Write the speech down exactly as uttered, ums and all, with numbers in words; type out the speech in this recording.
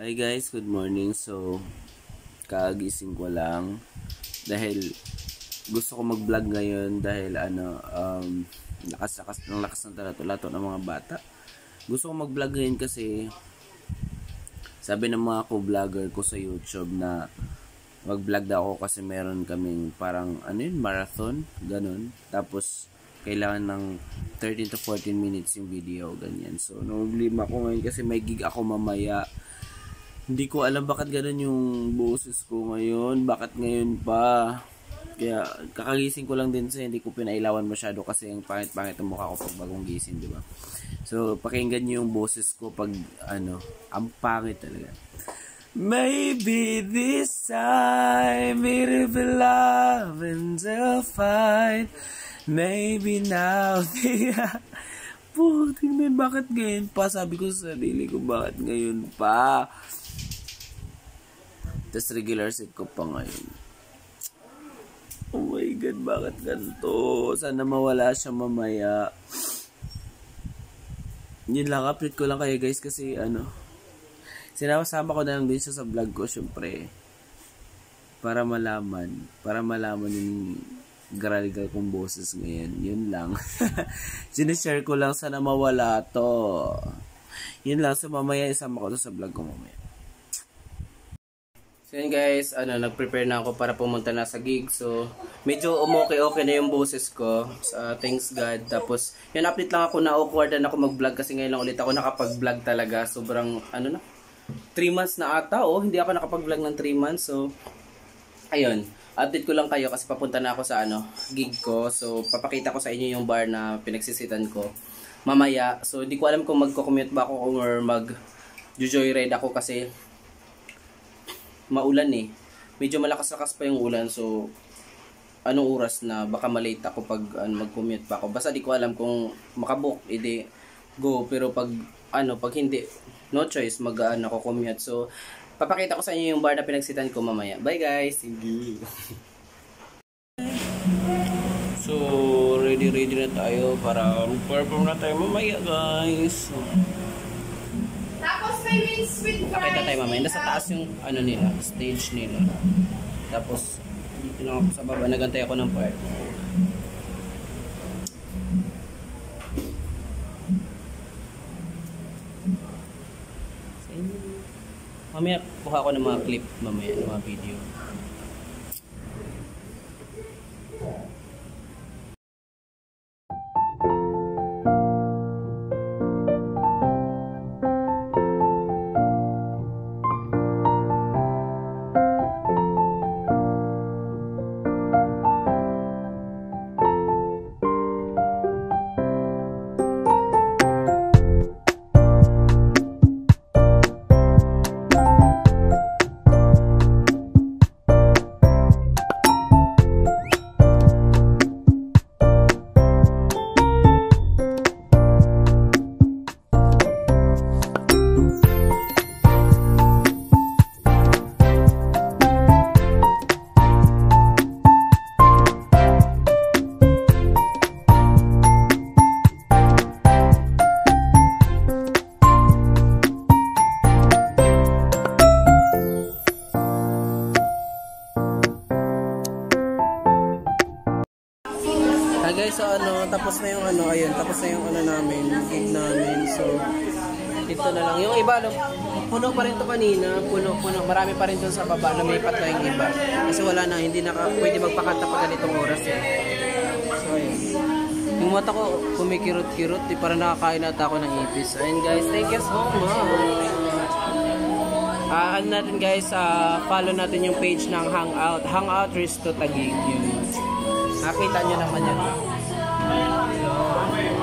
Hi guys, good morning. So, kagising ko lang dahil gusto ko mag-vlog ngayon dahil ano, um, lakas-lakas ng lakas ng talato-lato ng mga bata. Gusto ko mag-vlog ngayon kasi sabi ng mga co-vlogger ko sa YouTube na mag-vlog daw ako kasi meron kaming parang ano yun, marathon, ganun. Tapos kailangan ng thirteen to fourteen minutes yung video, ganyan. So, nag-lima ko ngayon kasi may gig ako mamaya. Hindi ko alam bakit gano'n yung boses ko ngayon. Bakit ngayon pa? Kaya kakagising ko lang din sa hindi ko pinailawan masyado kasi ang pangit-pangit ang mukha ko pag bagong gising, di ba? So, pakinggan niyo yung boses ko pag ano, ang pangit talaga. Maybe this time it'll be love and they'll fight. Maybe now they puting din, bakit ngayon pa? Sabi ko sa sarili ko, bakit ngayon pa? Tapos regular set ko pa ngayon. Oh my God, bakit ganito? Sana mawala siya mamaya. Yun lang, update ko lang kayo guys kasi ano, sinasama ko na lang din siya sa vlog ko syempre. Para malaman, para malaman yung garaligal kong boses ngayon. Yun lang. Sinishare ko lang, sana mawala to. Yun lang, so mamaya isama ko to sa vlog ko mamaya. So yun guys, ano, nag-prepare na ako para pumunta na sa gig. So, medyo umokay-okay na yung boses ko. Uh, thanks God. Tapos, yun, update lang ako na awkward na ako mag-vlog kasi ngayon lang ulit ako nakapag-vlog talaga. Sobrang, ano na, three months na ata. Oh, hindi ako nakapag-vlog ng three months. So, ayun. Update ko lang kayo kasi papunta na ako sa ano, gig ko. So, papakita ko sa inyo yung bar na pinagsisitan ko mamaya. So, hindi ko alam kung magko-commute ba ako or mag-joyride ako kasi maulan eh. Medyo malakas-lakas pa yung ulan. So, anong oras na baka malate ako pag ano, mag-commute pa ako. Basta di ko alam kung makabook, edi go. Pero pag ano, pag hindi, no choice, mag-ano ako commute. So, papakita ko sa inyo yung bar na pinagsitan ko mamaya. Bye guys! Thank you! So, ready-ready na tayo para mag-perform na tayo mamaya guys. Tapos may wings with fries. Pakita tayo mamaya. Nasa taas yung ano nila, stage nila. Tapos, dito lang ako sa baba. Nagantay ako ng part. Mamaya, kuha ko ng mga clip mamaya, ng mga video. Hi guys, so ano, tapos na yung ano, ayun, tapos na yung ano namin, gig namin. So, dito na lang. Yung iba, no, puno pa rin to kanina, puno, puno, marami pa rin dun sa baba, lumipat na yung iba. Kasi wala na, hindi na pwede magpakanta pa ganitong oras eh. So, ayun. Yung mata ko, kumikirot-kirot, di parang nakakain nata ako ng ipis. Ayun guys, thank you so much. Ah, uh, ano natin guys, uh, follow natin yung page ng Hangout, Hangout Risto Taguig. Yun. Nakita nyo naman yan. So,